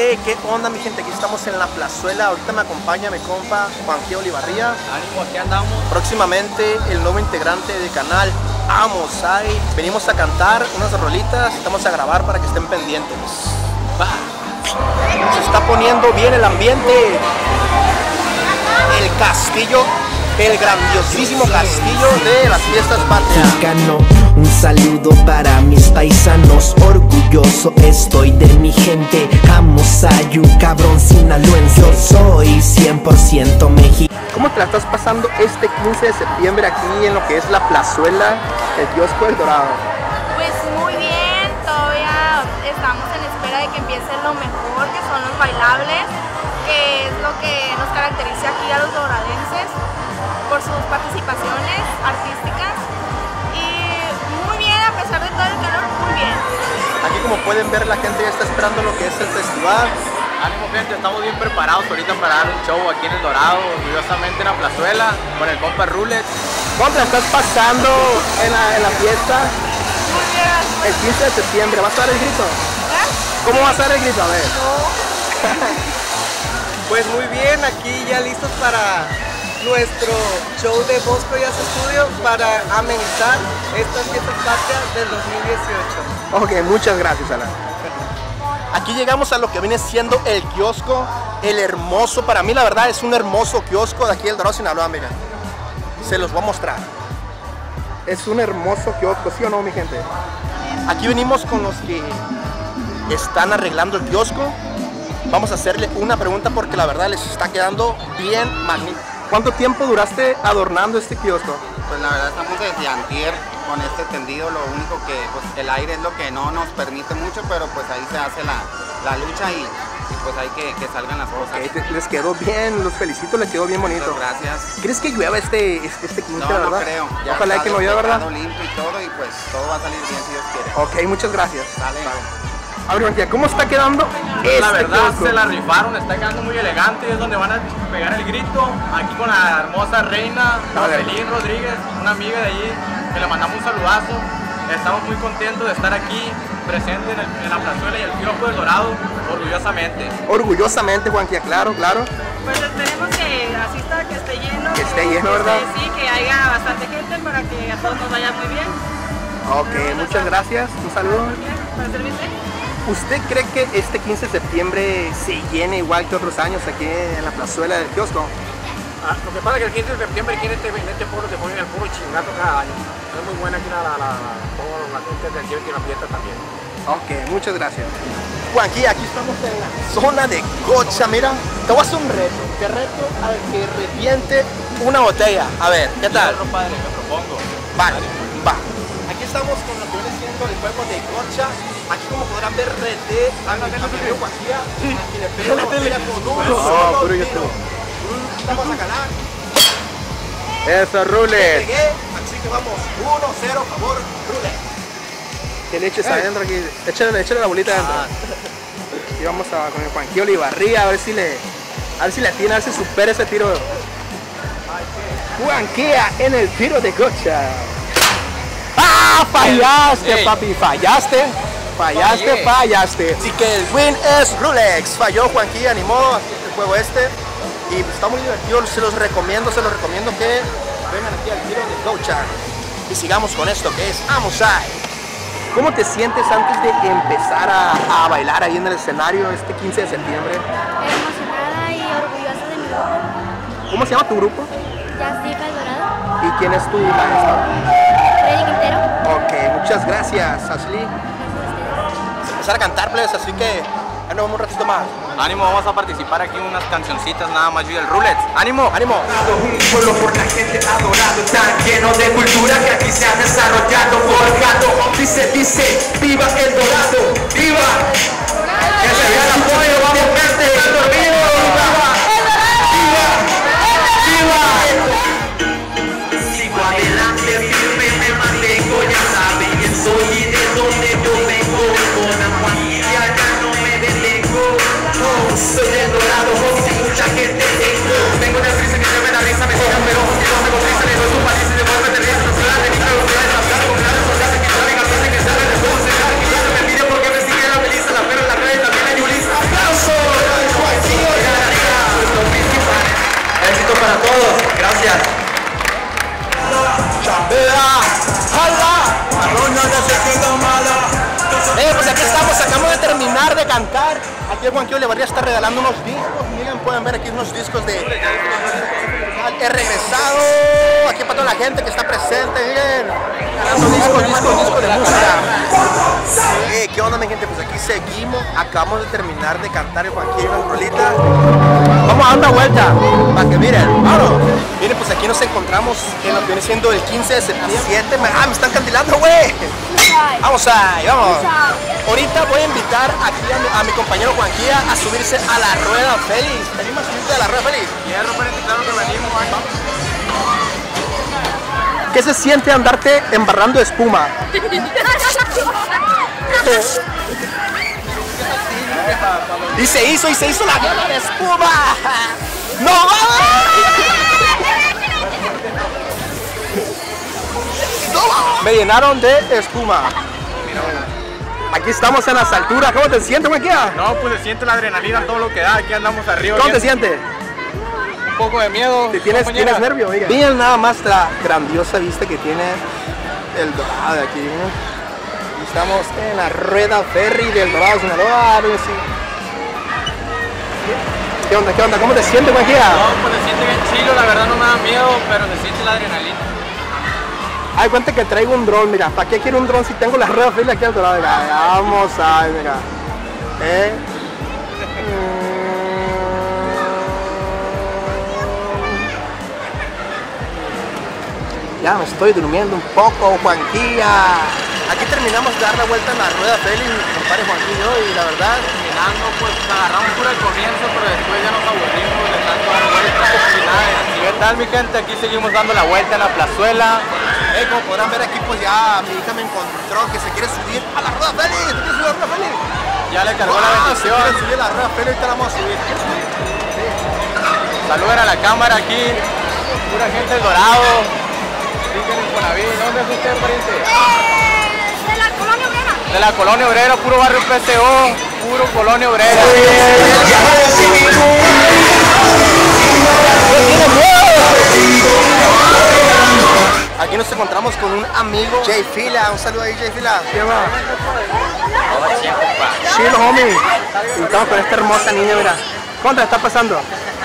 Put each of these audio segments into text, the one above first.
¿Qué onda, mi gente? Aquí estamos en la plazuela. Ahorita me acompaña mi compa Juanqui Olivarría. Ánimo, aquí andamos. Próximamente el nuevo integrante del canal Amosai. Venimos a cantar unas rolitas, estamos a grabar para que estén pendientes. Va. Se está poniendo bien el ambiente. El castillo, el grandiosísimo castillo de las fiestas patrias. Un saludo para mis paisanos, orgulloso estoy de mi gente. Amosai, un cabrón sinaloense. Yo soy 100% mexicano. ¿Cómo te la estás pasando este 15 de septiembre aquí en lo que es la plazuela del Kiosco del Dorado? Pues muy bien, todavía estamos en espera de que empiece lo mejor, que son los bailables, que es lo que nos caracteriza aquí a los doradenses por sus participaciones artísticas. Y muy bien, a pesar de todo el calor, muy bien. Aquí, como pueden ver, la gente ya está esperando lo que es el festival. Ánimo, gente, estamos bien preparados ahorita para dar un show aquí en El Dorado, orgullosamente en la plazuela, con el compa Rules. ¿Cómo te la estás pasando en la fiesta? Muy bien. El 15 de septiembre, ¿vas a dar el grito? ¿Eh? ¿Cómo vas a dar el grito? A ver. Pues muy bien, aquí ya listos para nuestro show de Bosco Jazz Studio para amenizar estas fiestas patrias del 2018. Ok, muchas gracias, Alan. Aquí llegamos a lo que viene siendo el kiosco, el hermoso, para mí la verdad es un hermoso kiosco de aquí del Dorado, Sinaloa, miren. Se los voy a mostrar. Es un hermoso kiosco, ¿sí o no, mi gente? Aquí venimos con los que están arreglando el kiosco. Vamos a hacerle una pregunta porque la verdad les está quedando bien magnífico. ¿Cuánto tiempo duraste adornando este kiosco? Pues la verdad estamos desde antier con este tendido, lo único que pues, el aire es lo que no nos permite mucho, pero pues ahí se hace la lucha y pues hay que salgan las cosas. Okay, les quedó bien, los felicito, les quedó bien bonito. Muchas gracias. ¿Crees que llueva este 15, No, la verdad? no creo. Ya Ojalá que no llueva, ¿verdad? limpio y todo y pues todo va a salir bien si Dios quiere. Ok, muchas gracias. Sale. A ver, Juanqui, ¿cómo está quedando La verdad, kiosco? se la rifaron, está quedando muy elegante, es donde van a pegar el grito, aquí con la hermosa reina, Jocelyn Rodríguez, una amiga de allí, que le mandamos un saludazo. Estamos muy contentos de estar aquí, presentes en la plazuela y el Kiosco del Dorado, orgullosamente. Orgullosamente, Juanqui, claro, claro. Pues esperemos que asista, que esté lleno. Que esté lleno, ¿verdad? Sí, que haya bastante gente para que a todos nos vaya muy bien. Ok, muchas gracias, un saludo. ¿Para servirte? ¿Usted cree que este 15 de septiembre se llene igual que otros años aquí en la plazuela del kiosco? Lo que pasa es que el 15 de septiembre aquí en este pueblo se pone el puro chingazo cada año. Es muy buena aquí toda la gente del tiempo y la fiesta también. Ok, muchas gracias. Juanqui, aquí estamos en la zona de Gocha, mira. Te voy a hacer un reto. Te reto a que reviente una botella. A ver, ¿qué tal? Claro, padre, me propongo. Vale, va. Aquí estamos con lo que viene siendo el juego de Gocha. Aquí, como podrán ver, reté a mi amigo Juanqui, a quien le pego la botella con un solo tiro. Vamos a ganar. Eso, Rules. Pegué, así que vamos 1-0 favor Rules. Que le eches adentro aquí, échale la bolita adentro. Y vamos con el Juanqui Olivarría a ver si le atiene, a ver si supera ese tiro. Juanquía en el tiro de Gocha. ¡Ah! Fallaste, papi, fallaste. Así que el win es Rulex. Falló Juanqui, animó el juego este. Y está muy divertido, se los recomiendo que vengan aquí al tiro de Gocha. Y sigamos con esto que es Amosai. ¿Cómo te sientes antes de empezar a bailar ahí en el escenario este 15 de septiembre? Emocionada y orgullosa de mi grupo. ¿Cómo se llama tu grupo? Yastica El Dorado. ¿Y quién es tu maestro? Freddy Quintero. Ok, muchas gracias, Ashley. Gracias a ustedes. Vamos a empezar a cantar, please, así que ahí nos vemos un ratito más. Ánimo, vamos a participar aquí en unas cancioncitas nada más yo y el Rules. ¡Ánimo! ¡Ánimo! Un pueblo por la gente adorado, tan lleno de cultura que aquí se ha desarrollado, forjado. Dice, viva El Dorado, viva. Que se vea el apoyo, vamos gente, están dormidos. Viva. Sigo adelante, firme me mantengo, ya saben quién soy y de dónde yo vengo. Con la familia ya no me detengo. Soy del Dorado, sin mucha gente tengo. Tengo una risa que se me da risa, me tiran, pero no me cotiza, le doy su país y de vuelve a tener esa ciudad de mi carro, ciudad de Pascal, con grandes soldados que saben hacer que saben de todo, se dan, que me pide porque me sigue la Melissa, la Pera, la Rey, también la Yulisa. ¡Aplausos! terminar de cantar, aquí el Juanquillo Olavarría está regalando unos discos. Miren, pueden ver aquí unos discos de... He regresado, aquí para toda la gente que está presente, miren, regalando discos de música. ¿Qué onda, mi gente? Pues aquí seguimos, acabamos de terminar de cantar el Juanquillo unas rolitas. Vamos a dar una vuelta, para que miren, vamos. Miren, pues aquí nos encontramos en lo que viene siendo el 15 de septiembre. Me están cantilando, güey. Vamos ahí, vamos. Ahorita voy a invitar aquí a mi compañero Juanquilla a subirse a la rueda feliz. ¿Venimos a subirte a la rueda feliz? Claro que venimos, ¿Qué se siente andarte embarrando espuma? Y se hizo la guerra de espuma. ¡No vamos! Me llenaron de espuma. Aquí estamos en las alturas. ¿Cómo te sientes, Juanquilla? No, pues se siente la adrenalina, todo lo que da. Aquí andamos arriba. ¿Cómo te sientes? Un poco de miedo. ¿Tienes nervio? Miren nada más la grandiosa vista que tiene el Dorado de aquí. Estamos en la rueda ferry del Dorado, Sinaloa. ¿Qué onda? ¿Cómo te sientes, Juanquilla? No, pues se siente bien chilo, la verdad no me da miedo, pero se siente la adrenalina. Ay, cuenta que traigo un dron, mira. ¿Para qué quiero un dron si tengo la rueda ferry aquí al Dorado? Mira, vamos a ver, mira. Ya me estoy durmiendo un poco, Juanquilla. Aquí terminamos de dar la vuelta en la rueda feliz, mi compadre Juanquillo, y la verdad, Terminando, pues agarramos puro el comienzo, pero después ya nos aburrimos de tanto dar vueltas y nada. ¿Qué tal, mi gente? Aquí seguimos dando la vuelta en la plazuela. como podrán ver aquí, pues ya mi hija me encontró que se quiere subir a la rueda feliz. ¿Te quieres subir a la rueda feliz? Ya le cargó la bendición. Se quiere subir a la rueda feliz, ahorita la vamos a subir. Saluden a la cámara aquí, pura gente del Dorado. ¿Dónde es usted, pariente? De la Colonia Obrera. De la Colonia Obrera, puro barrio PCO, puro Colonia Obrera. Aquí nos encontramos con un amigo, Jay Fila. Un saludo ahí, Jay Fila. ¿Qué va? Chill, homie. Y estamos con esta hermosa niña, mira. ¿Cómo te está pasando?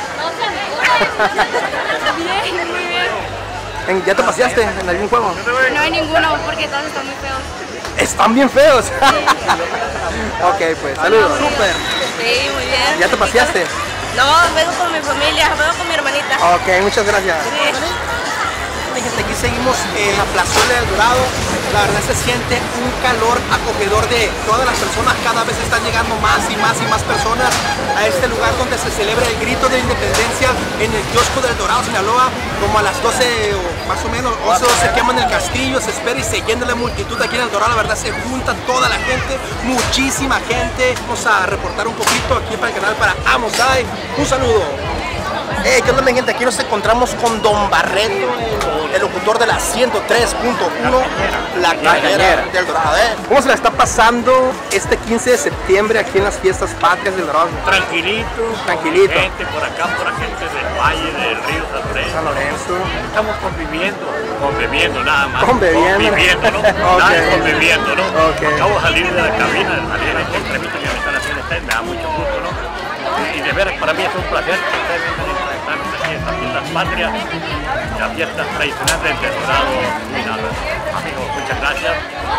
Bien, muy bien. ¿Ya te paseaste en algún juego? No hay ninguno porque todos están muy feos. Están bien feos. Ok, pues, saludos. Súper. Sí, muy bien. ¿Ya te paseaste? No, vengo con mi familia, vengo con mi hermanita. Ok, muchas gracias. Sí. Aquí seguimos en la plazuela del Dorado. La verdad se siente un calor acogedor de todas las personas. Cada vez están llegando más y más y más personas a este lugar donde se celebra el grito de la independencia en el kiosco del Dorado, Sinaloa. Como a las 12 o más o menos, 11 se queman el castillo, se espera y se llena la multitud aquí en el Dorado. La verdad se junta toda la gente, muchísima gente. Vamos a reportar un poquito aquí para el canal para Amosai. Un saludo. ¿Qué onda, mi gente? Aquí nos encontramos con Don Barreto, el locutor de la 103.1, la cañera del Dorado. ¿Cómo se la está pasando este 15 de septiembre aquí en las fiestas patrias del Dorado? Tranquilito. Gente por acá, por la gente del Valle, del Río San Lorenzo. Estamos conviviendo nada más. Conviviendo, ¿no? Nada, conviviendo, ¿no? Okay. Acabo de salir de la cabina, de salir aquí en Tremito, que me están haciendo ustedes, me da mucho gusto, ¿no? Y de veras, para mí es un placer que ustedes vengan a estar aquí en estas fiestas patrias, las fiestas tradicionales del Dorado, Sinaloa. Amigos, muchas gracias.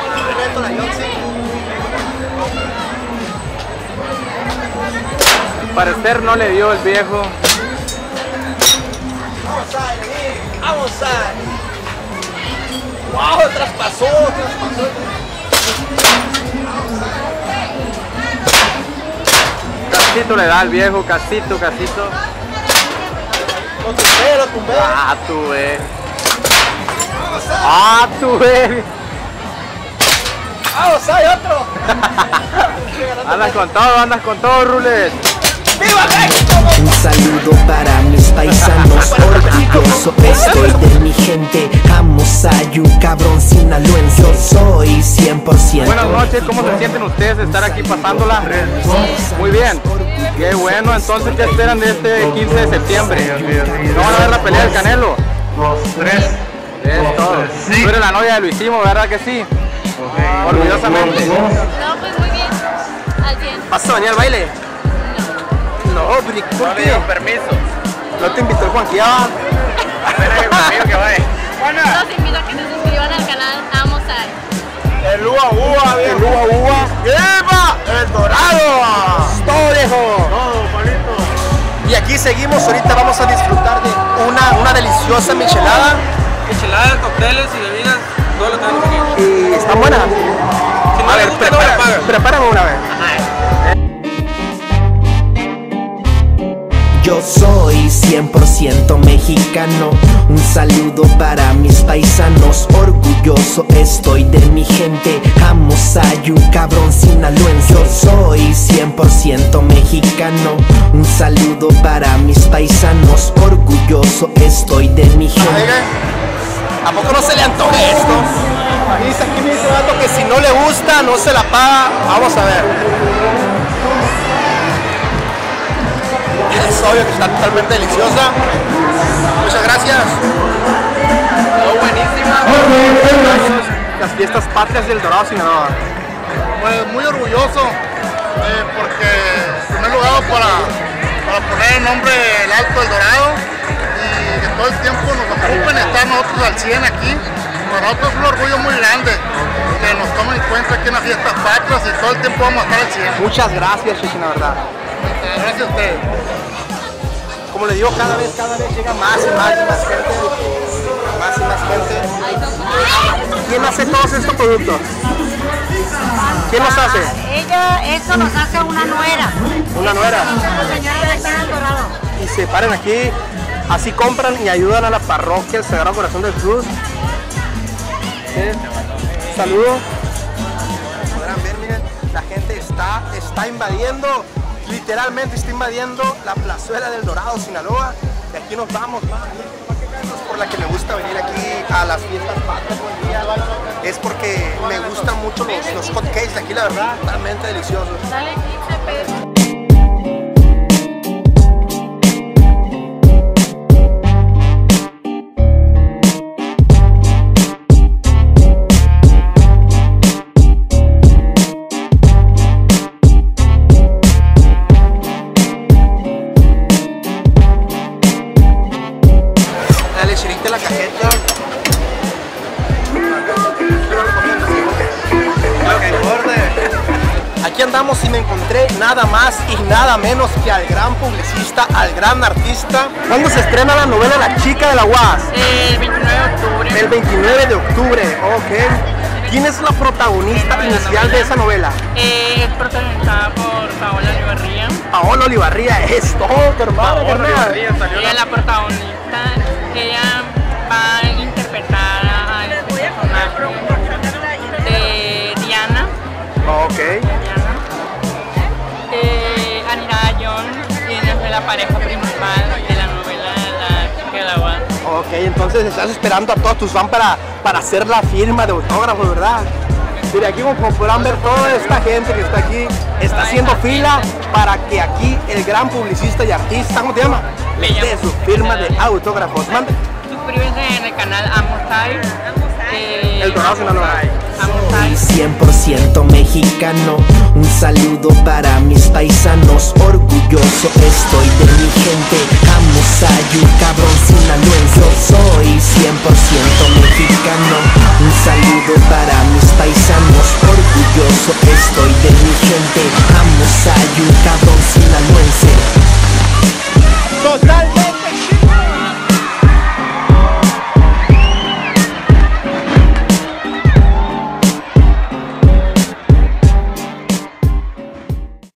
Parecer no le dio el viejo. Vamos a. ¡Wow! Traspasó. Casito le da al viejo, casito. Lo tumbé. Ah, tú ves. Ah, tú ves. ¡Vamos, hay otro! Andas con todo, Rules. ¡Viva México! Un saludo para mis paisanos, orgulloso estoy de mi gente. Amosayu, cabrón sinaloense, yo soy 100%. Buenas noches, ¿cómo se sienten ustedes de estar aquí pasándola? Muy bien. Qué bueno, entonces, ¿qué esperan de este 15 de septiembre? ¿No van a ver la pelea del Canelo? Los tres. Es todo. Tú eres la novia de Luisimo, ¿verdad que sí? Orgullosamente. No, pues muy bien. Al 100. ¿Vas a venir al baile? No, ¿por No le qué? dio permiso. ¿No te invitó el Juanquilla? Espera que conmigo que vaya. Los invito a que se suscriban al canal Amo Sai. El Ua Ua, viejo. El Ua Ua. ¡Lleva! ¡El Dorado! ¡Todo, viejo! Todo, palito. Y aquí seguimos, ahorita vamos a disfrutar de una deliciosa michelada. Micheladas, cócteles y bebidas, todo lo tenemos aquí. Y están buenas. Si no A le ver, gusta, no le pagan. prepárame una vez. Yo soy 100% mexicano. Un saludo para mis paisanos. Orgulloso estoy de mi gente. Amo Sayu, cabrón sinaloense. Yo soy 100% mexicano. Un saludo para mis paisanos. Orgulloso estoy de mi gente. Oiga, ¿a poco no se le antoje esto? Dice aquí me dice Vato que si no le gusta, no se la paga. Vamos a ver. Es obvio que está totalmente deliciosa. Muchas gracias. Todo buenísima. Las fiestas patrias del Dorado, Sinaloa. Pues muy orgulloso, porque en primer lugar para poner el nombre El Alto del Dorado y que todo el tiempo nos ocupen estar nosotros al 100 aquí. Para nosotros es un orgullo muy grande que nos tomen en cuenta aquí en las fiestas patrias y todo el tiempo vamos a estar al 100. Muchas gracias, Chechi, la verdad. Gracias a ustedes. Como le digo, cada vez llega más y más gente. Más y más gente. ¿Quién hace todos estos productos? ¿Quién los hace? Esto nos hace una nuera. Una nuera. Dorado. Y se paran aquí, así compran y ayudan a la parroquia El Sagrado Corazón del Cruz. ¿Sí? Saludos. Podrán ver, miren, la gente está invadiendo, literalmente está invadiendo la plazuela del Dorado, Sinaloa. Y aquí nos vamos, es por la que me gusta venir aquí a las fiestas patrias hoy día. Es porque me gustan mucho los hot cakes de aquí, la verdad, totalmente deliciosos. Dale 15 pesos. La cajeta. Aquí andamos y me encontré nada más y nada menos que al gran publicista, al gran artista. ¿Cuándo se estrena la novela La Chica de la UAS? El 29 de octubre. El 29 de octubre, ok. ¿Quién es la protagonista inicial de esa novela? Es protagonizada por Paola Olivarría. Paola Olivarría, es todo, hermano. Ella es la protagonista. Ella va a interpretar al personaje de Diana. Ok. Anira John, quien es la pareja principal de la novela La Chica de la UAS. Ok, entonces estás esperando a todos tus fans para hacer la firma de autógrafos, ¿verdad? Mira, aquí como podrán ver, toda esta gente que está aquí está haciendo fila para que aquí el gran publicista y artista, ¿cómo te llama? Le dé su firma de autógrafos. Mande. Suscríbete en el canal Amo Sai. El Dorado Sinaloa. Soy 100% mexicano. Un saludo para mis paisanos. Orgulloso estoy de mi gente. Amo Sayu, cabrón sinaloense. Yo soy 100% mexicano. Un saludo para mis paisanos. Orgulloso estoy de mi gente. Amo Sayu, cabrón